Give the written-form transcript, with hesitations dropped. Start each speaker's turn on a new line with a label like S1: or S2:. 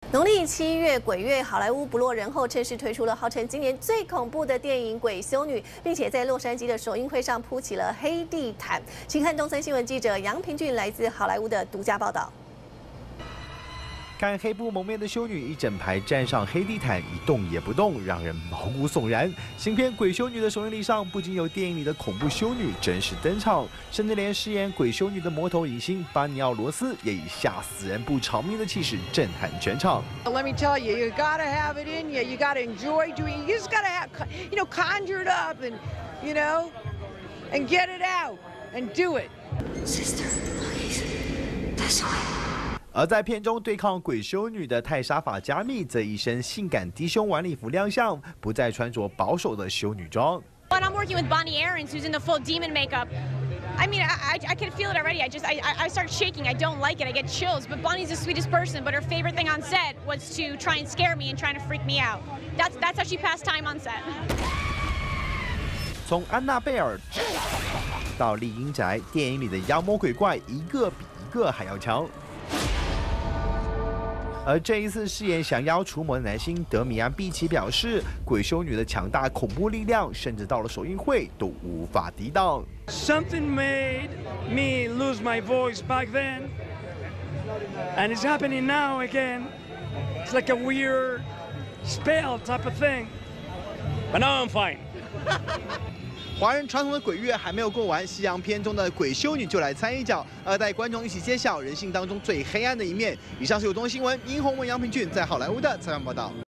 S1: 农历7月鬼月，好莱坞不落人后，正式推出了号称今年最恐怖的电影《鬼修女》，并且在洛杉矶的首映会上铺起了黑地毯。请看东森新闻记者杨平俊来自好莱坞的独家报道。
S2: 看黑布蒙面的修女一整排站上黑地毯，一动也不动，让人毛骨悚然。新片《鬼修女》的首映礼上，不仅有电影里的恐怖修女真实登场，甚至连饰演鬼修女的魔头影星巴尼奥·罗斯也以吓死人不偿命的气势震撼全场。
S3: Let me tell you, you gotta have it in you. You gotta enjoy doing. You just gotta have, conjure it up and, and get it out and do it.
S4: Sister, please, this way.
S2: 而在片中对抗鬼修女的泰莎法加密，则一身性感低胸晚礼服亮相，不再穿着保守的修女装。
S5: And I'm working with Bonnie Aarons, who's in the full demon makeup. I mean, I can feel it already. I start shaking. I don't like it. I get chills. But Bonnie's the sweetest person. But her favorite thing on set was to try and scare me and trying to freak me out. That's how she passed time on set.
S2: 从安娜贝尔到丽英宅，电影里的妖魔鬼怪一个比一个还要强。 而这一次饰演降妖除魔的男星德米安·毕奇表示，鬼修女的强大恐怖力量，甚至到了首映会都无法抵挡。
S6: Something made me lose my voice back then, and it's happening now again. It's like a weird spell type of thing, but now I'm fine.
S2: 华人传统的鬼月还没有过完，西洋片中的鬼修女就来掺一脚，而带观众一起揭晓人性当中最黑暗的一面。以上是有东新闻，殷宏文、杨平俊在好莱坞的采访报道。